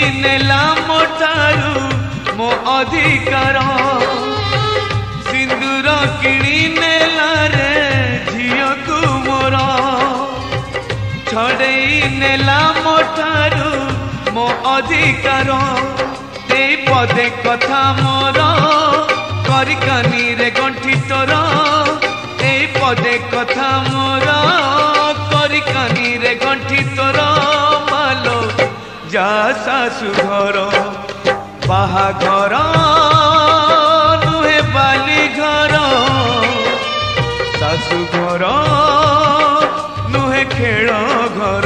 नेला मोठारू मो अधिकार सिंदूर किणी नेला रे झियो को मोर छड़ेई नेला मोठारू मो अधिकार ए पदे कथा मोर करिकानी रे गंठी तोर ए पदे कथा मोर करिकानी रे गंठी तोर मालो जा सासु घर बाहाघर नुहे बाली घर सासु घर नुहे खेल घर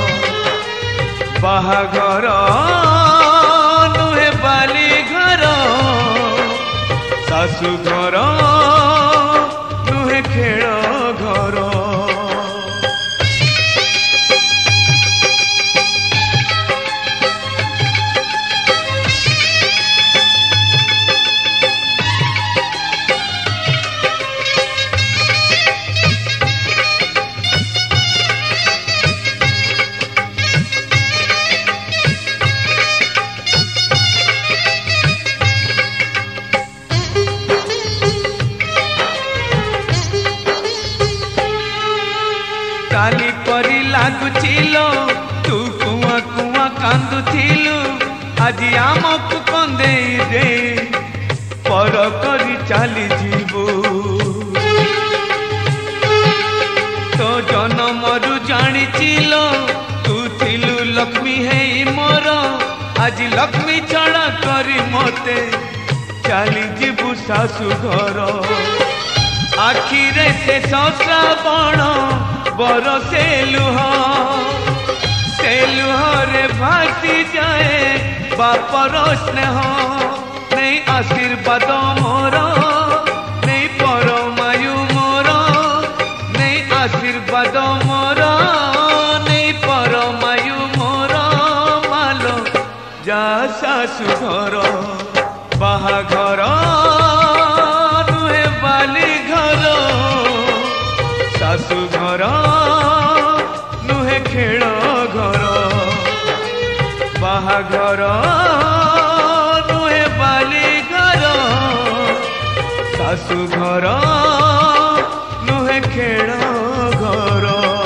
बाहाघर नुहे बाली घर सासु घर नुहे खेल घर काली परी लागुचिलो तू कुआ कुआ कांदुथिलु आज आमक कंदे दे पर करी चली जीवु तो जनमरु जानिचिलो तू थिलु लक्ष्मी है मोर आज लक्ष्मी छड़ा करी मते चली जीवु सासु घर आखिरे से श्रावण बरसे लुह रे भासी जाए बापर स्नेह नहीं आशीर्वाद मोर नहीं परमायु मोर नहीं आशीर्वाद मोर नहीं परमायु मोर मालो जा सासु घर बाहाघर नुहे बाली घर सासु घर नुहे खेल घर बाहाघर नुहे बाली घर सासु घर नुहे खेल घर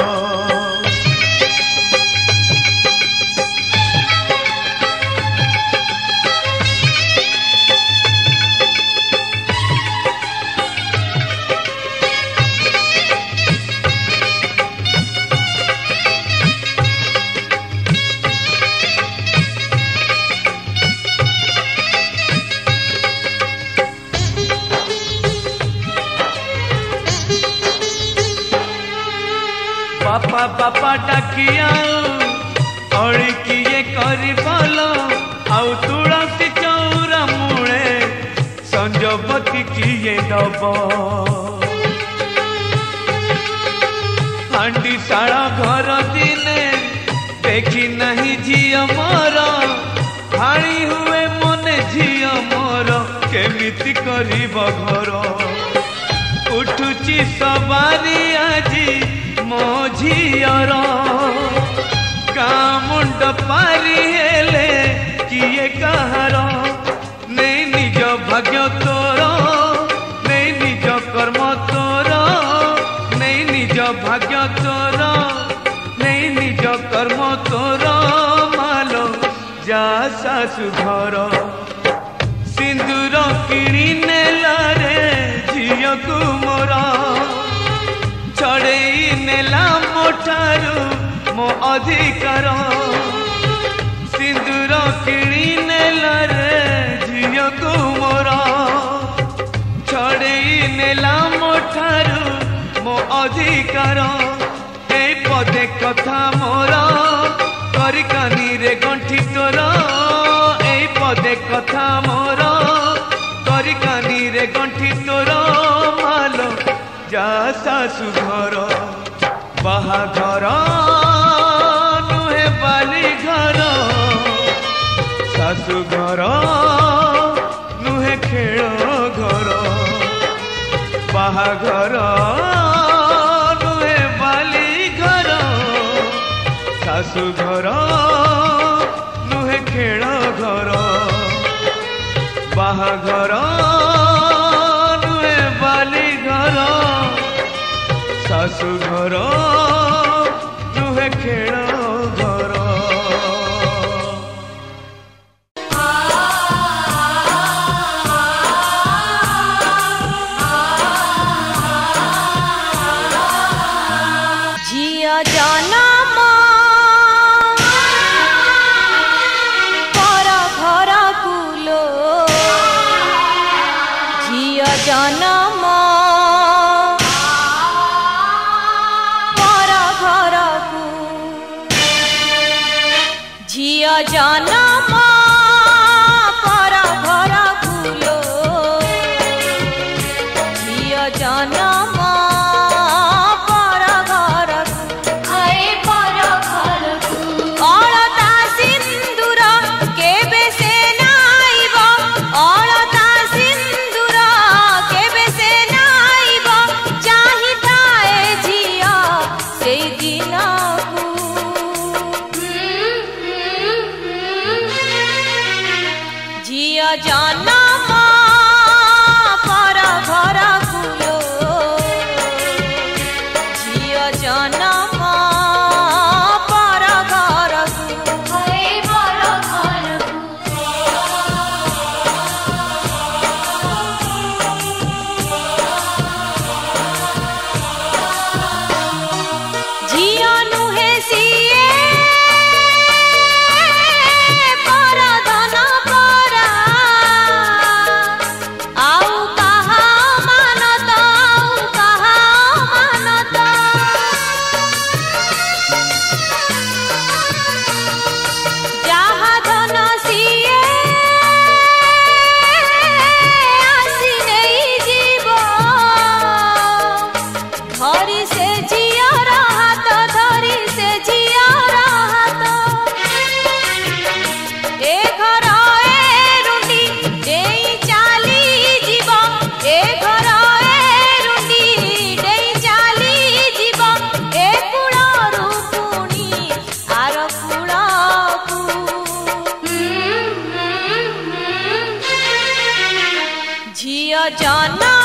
बापा बापा डाकिया अड़ी किए करी भल आउ तुलसी चौरा मूले संजपति किए दब हांडी शाला घर दिने देखी नहीं झियो मोर हाणी हुए मने झियो मोर केमिति करिब घर उठुची सवारी आजी मो झियर गाँ मुंड पारी हेले किए कहार नहीं निज भाग्य तोर नहीं निज कर्म तोर नहीं निज भाग्य तोर नहीं निज कर्म तोर मालो जा सासु घर सिंदूर किणी नेला रे झियो को मोर छड़ेई नेला मोठारू मो अधिकार सिंदूर किणी नेला रे झियो को मोर छड़ेई नेला मोठारू मो अधिकार ए पदे कथा मोर करिकानी रे गंठी तोर ए पदे कथा मोर करिकानी रे गंठी तोर मालो जा सासु घर बाहाघर नुहे बाली घर सासु घर नुहे खेल घर बाहाघर नुहे बाली घर सासु घर नुहे खेल बाहाघर नुहे बाली घर शाशु घर नुहे खेल घर। झिया जनम पर घर कुलो झिया जनम पर घर कु झिया जनम पर घर कुलो झिया जनम जनम पर घर कुलो झिया जनम पर घर झिया नुहे सिए झिया जनम